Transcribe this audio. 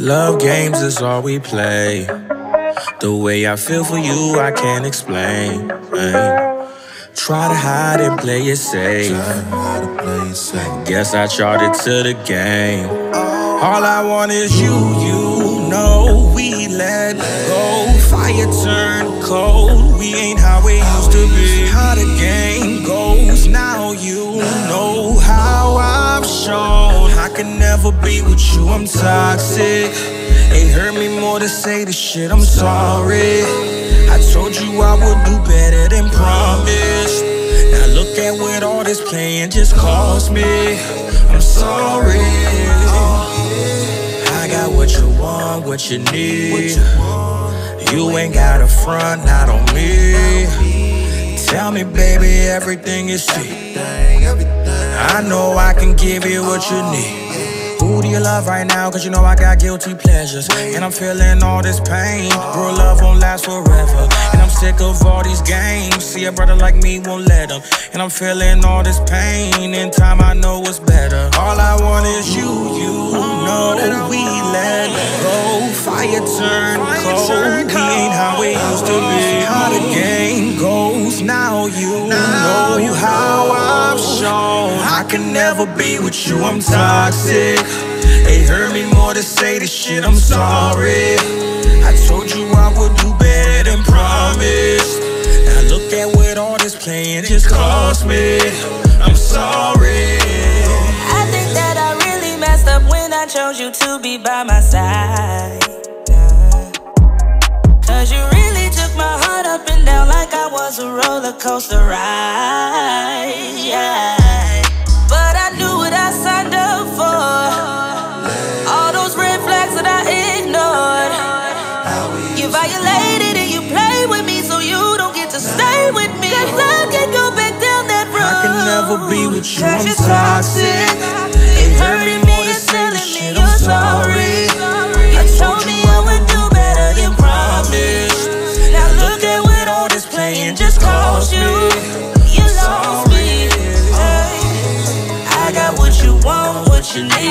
Love games is all we play. The way I feel for you, I can't explain. Try to hide and play it safe. Guess I charted to the game. All I want is you know we let go. Fire turn cold, we ain't how we used to be. How the game goes, now you know how I've shown. I can never be with you, I'm toxic. It hurt me more to say the shit, I'm sorry. I told you I would do better than promised. Now look at what all this playing just cost me. I'm sorry. I got what you want, what you need. You ain't got a front, not on me. Tell me, baby, everything is cheap. I know I can give you what you need. Who do you love right now? Cause you know I got guilty pleasures. And I'm feeling all this pain. Real love won't last forever. And I'm sick of all these games. See, a brother like me won't let them. And I'm feeling all this pain. In time I know what's better. All I want is you know we let go. Fire turn cold. We ain't how we used to be. How the game goes, now you know how I've shown. I can never be with you, I'm toxic. It hurt me more to say this shit, I'm sorry. I told you I would do better than promised. Now look at what all this playing just cost me. I'm sorry. I think that I really messed up when I chose you to be by my side. Cause you really took my heart up and down like I was a roller coaster ride. Yeah. But I knew what I signed up for. All those red flags that I ignored. You violated and you played with me, so you don't get to stay with me. Cause I can't go back down that road. I can never be with you, I'm toxic. It hurt me more to say this shit, I'm sorry. I told you I would do better than promised. Now look at what all this playing just cost you. You lost me. I got what you want, what you need.